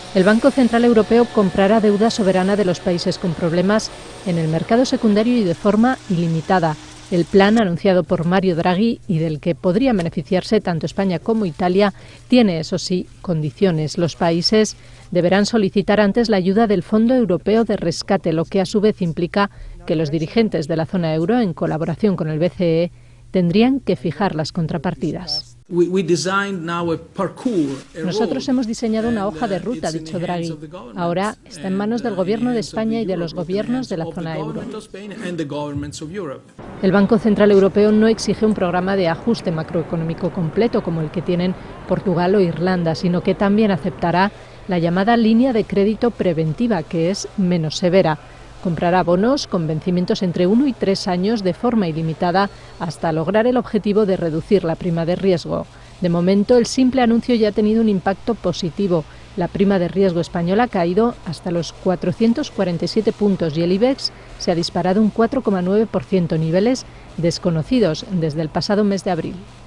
El Banco Central Europeo comprará deuda soberana de los países con problemas en el mercado secundario y de forma ilimitada. El plan, anunciado por Mario Draghi y del que podrían beneficiarse tanto España como Italia, tiene, eso sí, condiciones. Los países deberán solicitar antes la ayuda del Fondo Europeo de Rescate, lo que a su vez implica que los dirigentes de la zona euro, en colaboración con el BCE, tendrían que fijar las contrapartidas. Nosotros hemos diseñado una hoja de ruta, ha dicho Draghi. Ahora está en manos del Gobierno de España y de los gobiernos de la zona euro. El Banco Central Europeo no exige un programa de ajuste macroeconómico completo como el que tienen Portugal o Irlanda, sino que también aceptará la llamada línea de crédito preventiva, que es menos severa. Comprará bonos con vencimientos entre 1 y 3 años de forma ilimitada hasta lograr el objetivo de reducir la prima de riesgo. De momento, el simple anuncio ya ha tenido un impacto positivo. La prima de riesgo española ha caído hasta los 447 puntos y el IBEX se ha disparado un 4,9%, niveles desconocidos desde el pasado mes de abril.